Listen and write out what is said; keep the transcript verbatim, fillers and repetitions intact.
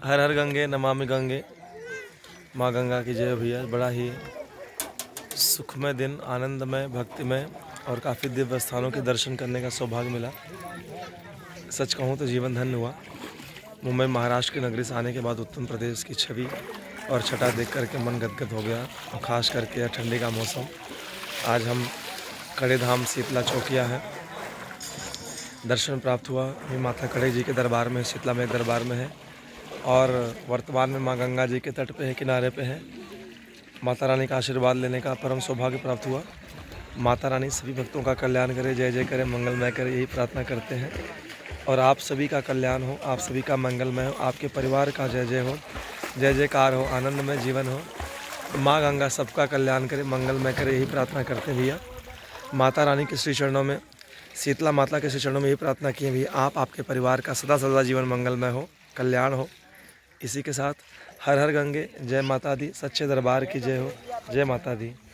हर हर गंगे नमामि गंगे, माँ गंगा की जय भैया। बड़ा ही सुखमय दिन, आनंदमय, भक्तिमय और काफ़ी दिव्य स्थानों के दर्शन करने का सौभाग्य मिला। सच कहूँ तो जीवन धन्य हुआ। मुंबई महाराष्ट्र की नगरी से आने के बाद उत्तर प्रदेश की छवि और छटा देख करके मन गदगद हो गया, और ख़ास करके यह ठंडी का मौसम। आज हम कड़े धाम शीतला चौकिया है, दर्शन प्राप्त हुआ। ये माता कड़े जी के दरबार में, शीतला में दरबार में है, और वर्तमान में माँ गंगा जी के तट पे है, किनारे पे है। माता रानी का आशीर्वाद लेने का परम सौभाग्य प्राप्त हुआ। माता रानी सभी भक्तों का कल्याण करे, जय जय करे, मंगलमय करे, यही प्रार्थना करते हैं। और आप सभी का कल्याण हो, आप सभी का मंगलमय हो, आपके परिवार का जय जय हो, जय जयकार हो, आनंदमय जीवन हो। माँ गंगा सबका कल्याण करे, मंगलमय करे, यही प्रार्थना करते हैं भैया। माता रानी के श्री चरणों में, शीतला माता के श्री चरणों में यही प्रार्थना की है भैया, आप आपके परिवार का सदा सदा जीवन मंगलमय हो, कल्याण हो। इसी के साथ हर हर गंगे, जय माता दी, सच्चे दरबार की जय हो, जय माता दी।